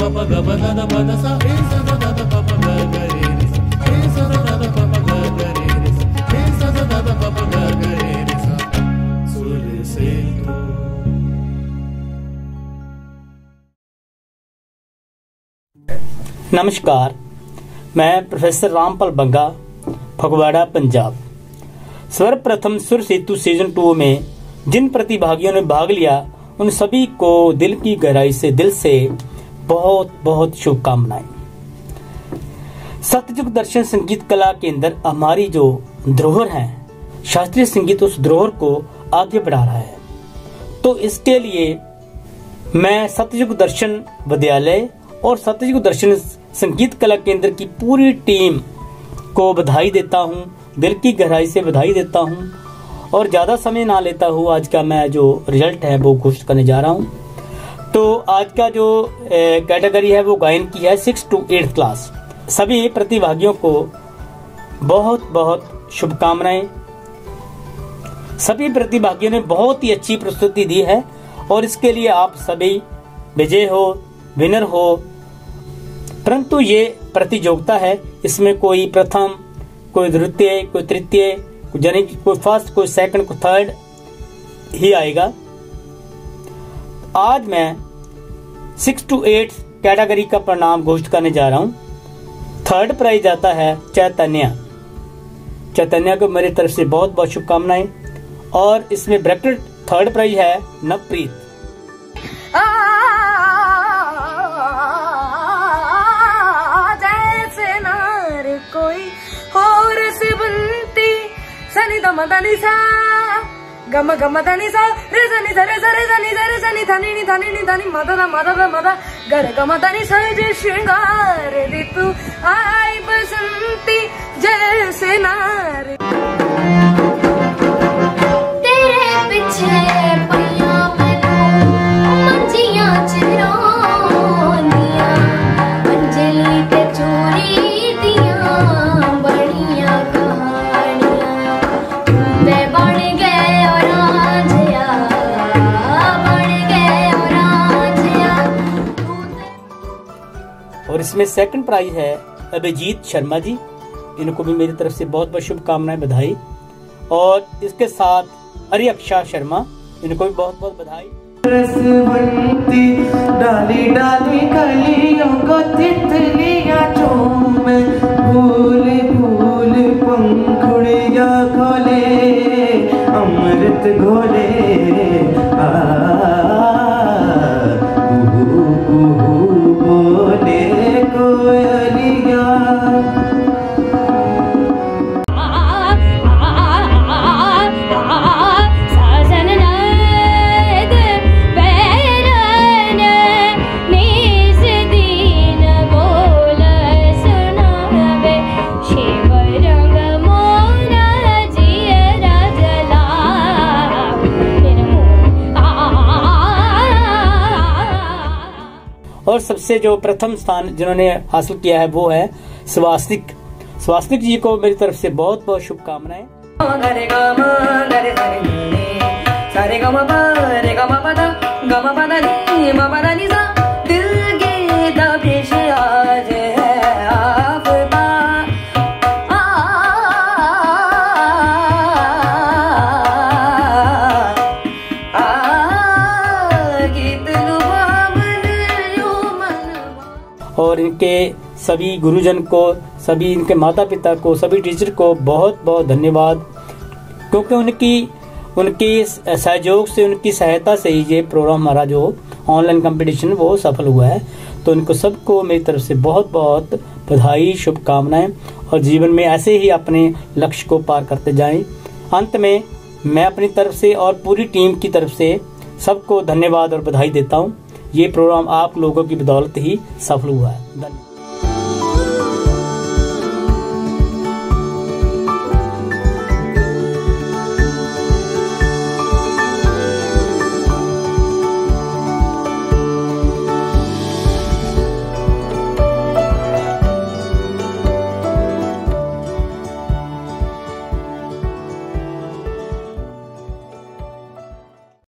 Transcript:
नमस्कार, मैं प्रोफेसर रामपाल बंगा, फगवाड़ा, पंजाब। सर्वप्रथम सुर सेतु सीजन 2 में जिन प्रतिभागियों ने भाग लिया उन सभी को दिल की गहराई से दिल से बहुत बहुत शुभकामनाएं। सतयुग दर्शन संगीत कला के अंदर हमारी जो धरोहर है, शास्त्रीय संगीत, उस धरोहर को आगे बढ़ा रहा है। तो इसके लिए मैं सतयुग दर्शन विद्यालय और सतयुग दर्शन संगीत कला केंद्र की पूरी टीम को बधाई देता हूं, दिल की गहराई से बधाई देता हूं। और ज्यादा समय ना लेता हूं, आज का मैं जो रिजल्ट है वो घोषित करने जा रहा हूं। तो आज का जो कैटेगरी है वो गायन की है 6 to 8 क्लास। सभी प्रतिभागियों को बहुत बहुत शुभकामनाएं। सभी प्रतिभागियों ने बहुत ही अच्छी प्रस्तुति दी है और इसके लिए आप सभी विजय हो, विनर हो। परंतु ये प्रतियोगिता है, इसमें कोई प्रथम, कोई द्वितीय, कोई तृतीय, यानी कोई फर्स्ट, कोई सेकंड, कोई थर्ड ही आएगा। आज मैं 6 to 8 कैटेगरी का परिणाम घोषित करने जा रहा हूं। थर्ड प्राइज आता है चैतन्य को मेरी तरफ से बहुत बहुत शुभकामनाएं। और इसमें ब्रैकेट थर्ड प्राइज है नवप्रीत। कोई और से बनती सनी द मदनी सा गम गम धनी सा रे सनी सा रे सा रे सनी सा रे सनी धनी नी धनी नी धनी मदर मदर मदर गर गम धनी सा जे श्रृंगार दी तू आई बसंती जैसे नार तेरे पीछे पैया मैनू मंजियां चिरोनिया अंजलि ते चोरी और इसमें सेकंड प्राइज है अभिजीत शर्मा जी, इनको भी मेरी तरफ से बहुत बहुत शुभकामनाएं, बधाई। और इसके साथ अरियक्षा शर्मा, इनको भी बहुत बहुत बधाई। डाली डाली कलियों को तितलियां चूमे, फूल फूल पंखुड़ियां खोले, अमृत घोले बोले कोयलिया। और सबसे जो प्रथम स्थान जिन्होंने हासिल किया है वो है स्वास्तिक जी को मेरी तरफ से बहुत बहुत शुभकामनाएं। और इनके सभी गुरुजन को, सभी इनके माता पिता को, सभी टीचर को बहुत बहुत धन्यवाद, क्योंकि उनकी सहयोग से, उनकी सहायता से ही ये प्रोग्राम हमारा जो ऑनलाइन कंपटीशन वो सफल हुआ है। तो इनको सबको मेरी तरफ से बहुत बहुत बधाई, शुभकामनाएं और जीवन में ऐसे ही अपने लक्ष्य को पार करते जाएं। अंत में मैं अपनी तरफ से और पूरी टीम की तरफ से सबको धन्यवाद और बधाई देता हूं। ये प्रोग्राम आप लोगों की बदौलत ही सफल हुआ है। धन्यवाद।